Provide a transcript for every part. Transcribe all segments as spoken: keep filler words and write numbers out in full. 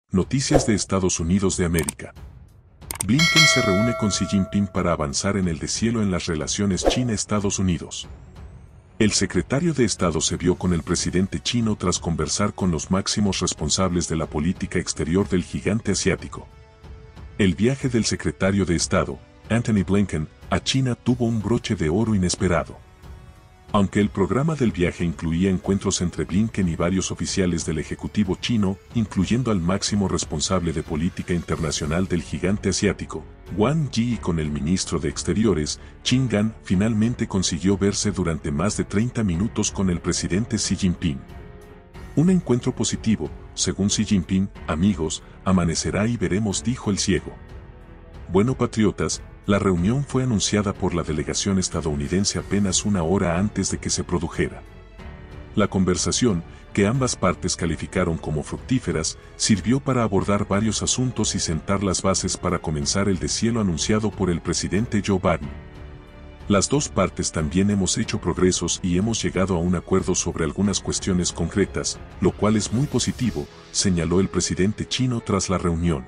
Noticias de Estados Unidos de América. Blinken se reúne con Xi Jinping para avanzar en el deshielo en las relaciones China-Estados Unidos. El secretario de Estado se vio con el presidente chino tras conversar con los máximos responsables de la política exterior del gigante asiático. El viaje del secretario de Estado, Antony Blinken, a China tuvo un broche de oro inesperado. Aunque el programa del viaje incluía encuentros entre Blinken y varios oficiales del Ejecutivo chino, incluyendo al máximo responsable de política internacional del gigante asiático, Wang Yi, y con el ministro de Exteriores, Qin Gang, finalmente consiguió verse durante más de treinta minutos con el presidente Xi Jinping. Un encuentro positivo, según Xi Jinping, amigos, amanecerá y veremos, dijo el ciego. Bueno, patriotas, la reunión fue anunciada por la delegación estadounidense apenas una hora antes de que se produjera. La conversación, que ambas partes calificaron como fructíferas, sirvió para abordar varios asuntos y sentar las bases para comenzar el deshielo anunciado por el presidente Joe Biden. Las dos partes también hemos hecho progresos y hemos llegado a un acuerdo sobre algunas cuestiones concretas, lo cual es muy positivo, señaló el presidente chino tras la reunión.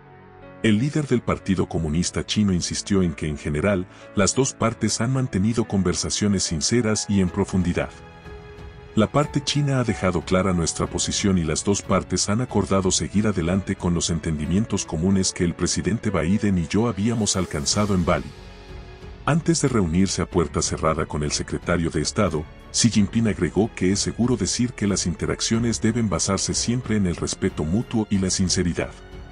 El líder del Partido Comunista Chino insistió en que en general, las dos partes han mantenido conversaciones sinceras y en profundidad. La parte china ha dejado clara nuestra posición y las dos partes han acordado seguir adelante con los entendimientos comunes que el presidente Biden y yo habíamos alcanzado en Bali. Antes de reunirse a puerta cerrada con el secretario de Estado, Xi Jinping agregó que es seguro decir que las interacciones deben basarse siempre en el respeto mutuo y la sinceridad.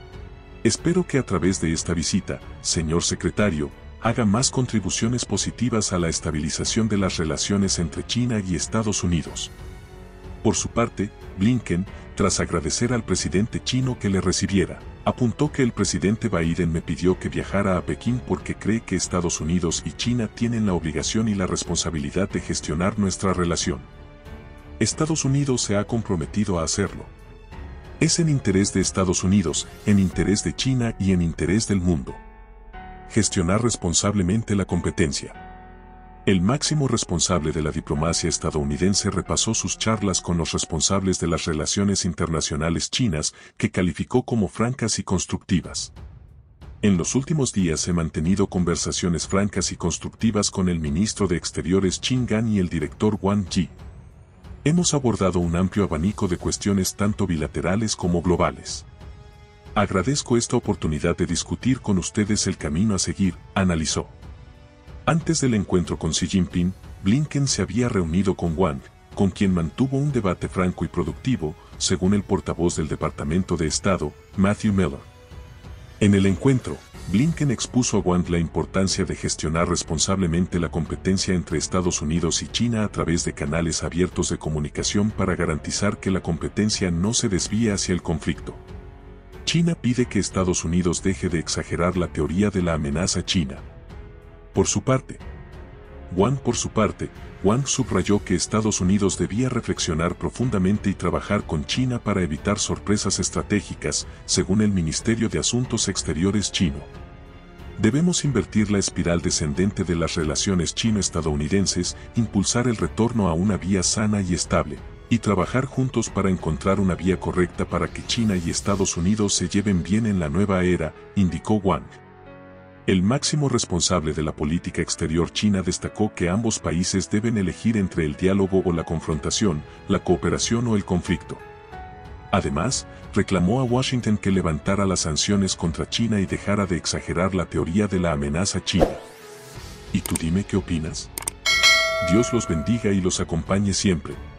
Espero que a través de esta visita, señor secretario, haga más contribuciones positivas a la estabilización de las relaciones entre China y Estados Unidos. Por su parte, Blinken, tras agradecer al presidente chino que le recibiera, apuntó que el presidente Biden me pidió que viajara a Pekín porque cree que Estados Unidos y China tienen la obligación y la responsabilidad de gestionar nuestra relación. Estados Unidos se ha comprometido a hacerlo. Es en interés de Estados Unidos, en interés de China y en interés del mundo. Gestionar responsablemente la competencia. El máximo responsable de la diplomacia estadounidense repasó sus charlas con los responsables de las relaciones internacionales chinas, que calificó como francas y constructivas. En los últimos días he mantenido conversaciones francas y constructivas con el ministro de Exteriores Qin Gang y el director Wang Yi. Hemos abordado un amplio abanico de cuestiones tanto bilaterales como globales. Agradezco esta oportunidad de discutir con ustedes el camino a seguir, analizó. Antes del encuentro con Xi Jinping, Blinken se había reunido con Wang, con quien mantuvo un debate franco y productivo, según el portavoz del Departamento de Estado, Matthew Miller. En el encuentro, Blinken expuso a Wang la importancia de gestionar responsablemente la competencia entre Estados Unidos y China a través de canales abiertos de comunicación para garantizar que la competencia no se desvíe hacia el conflicto. China pide que Estados Unidos deje de exagerar la teoría de la amenaza china. Por su parte, Wang por su parte, Wang subrayó que Estados Unidos debía reflexionar profundamente y trabajar con China para evitar sorpresas estratégicas, según el Ministerio de Asuntos Exteriores chino. Debemos invertir la espiral descendente de las relaciones chino-estadounidenses, impulsar el retorno a una vía sana y estable, y trabajar juntos para encontrar una vía correcta para que China y Estados Unidos se lleven bien en la nueva era, indicó Wang. El máximo responsable de la política exterior china destacó que ambos países deben elegir entre el diálogo o la confrontación, la cooperación o el conflicto. Además, reclamó a Washington que levantara las sanciones contra China y dejara de exagerar la teoría de la amenaza china. ¿Y tú dime qué opinas? Dios los bendiga y los acompañe siempre.